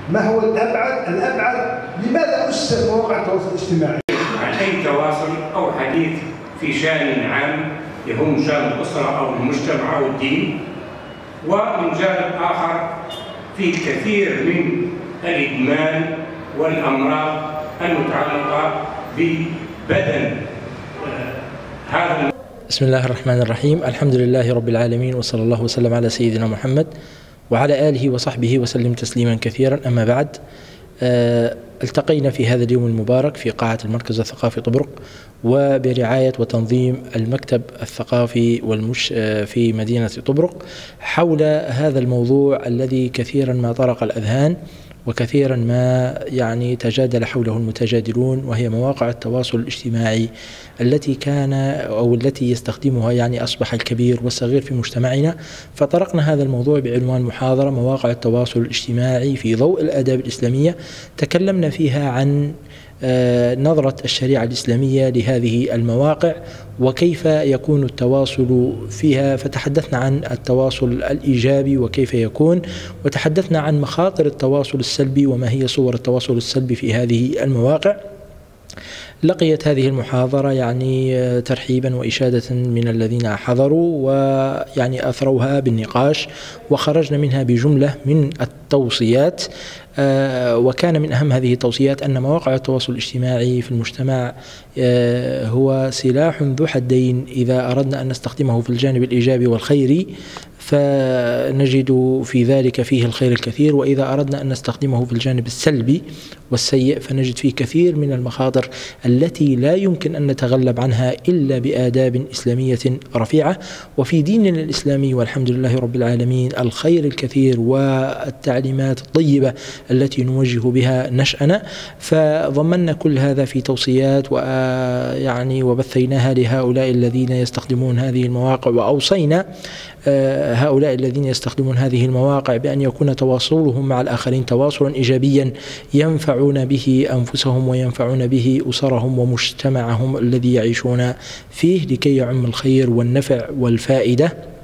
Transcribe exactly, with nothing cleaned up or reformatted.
ما هو الأبعد الأبعد لماذا أسست مواقع التواصل الاجتماعي؟ عن أي تواصل أو حديث في شأن عام يهم شأن الأسرة أو المجتمع أو الدين، ومن جانب آخر في كثير من الإدمان والأمراض المتعلقة ببدن هذا. بسم الله الرحمن الرحيم، الحمد لله رب العالمين، وصلى الله وسلم على سيدنا محمد وعلى آله وصحبه وسلم تسليما كثيرا. أما بعد، التقينا في هذا اليوم المبارك في قاعة المركز الثقافي طبرق، وبرعاية وتنظيم المكتب الثقافي والمش في مدينة طبرق، حول هذا الموضوع الذي كثيرا ما طرق الأذهان وكثيرا ما يعني تجادل حوله المتجادلون، وهي مواقع التواصل الاجتماعي التي كان أو التي يستخدمها يعني أصبح الكبير والصغير في مجتمعنا. فطرقنا هذا الموضوع بعنوان محاضرة مواقع التواصل الاجتماعي في ضوء الآداب الإسلامية. تكلمنا فيها عن نظرة الشريعة الإسلامية لهذه المواقع وكيف يكون التواصل فيها، فتحدثنا عن التواصل الإيجابي وكيف يكون، وتحدثنا عن مخاطر التواصل السلبي وما هي صور التواصل السلبي في هذه المواقع. لقيت هذه المحاضرة يعني ترحيبا وإشادة من الذين حضروا ويعني أثروها بالنقاش، وخرجنا منها بجملة من التوصيات. آه وكان من أهم هذه التوصيات أن مواقع التواصل الاجتماعي في المجتمع آه هو سلاح ذو حدين. إذا أردنا أن نستخدمه في الجانب الإيجابي والخيري فنجد في ذلك فيه الخير الكثير، وإذا أردنا أن نستخدمه في الجانب السلبي والسيء فنجد فيه كثير من المخاطر التي لا يمكن أن نتغلب عنها إلا بآداب إسلامية رفيعة. وفي ديننا الإسلامي والحمد لله رب العالمين الخير الكثير والتعليمات الطيبة التي نوجه بها نشأنا، فضمنا كل هذا في توصيات ويعني وبثيناها لهؤلاء الذين يستخدمون هذه المواقع، وأوصينا هؤلاء الذين يستخدمون هذه المواقع بأن يكون تواصلهم مع الآخرين تواصلا إيجابيا ينفعون به أنفسهم وينفعون به أسرهم ومجتمعهم الذي يعيشون فيه، لكي يعم الخير والنفع والفائدة.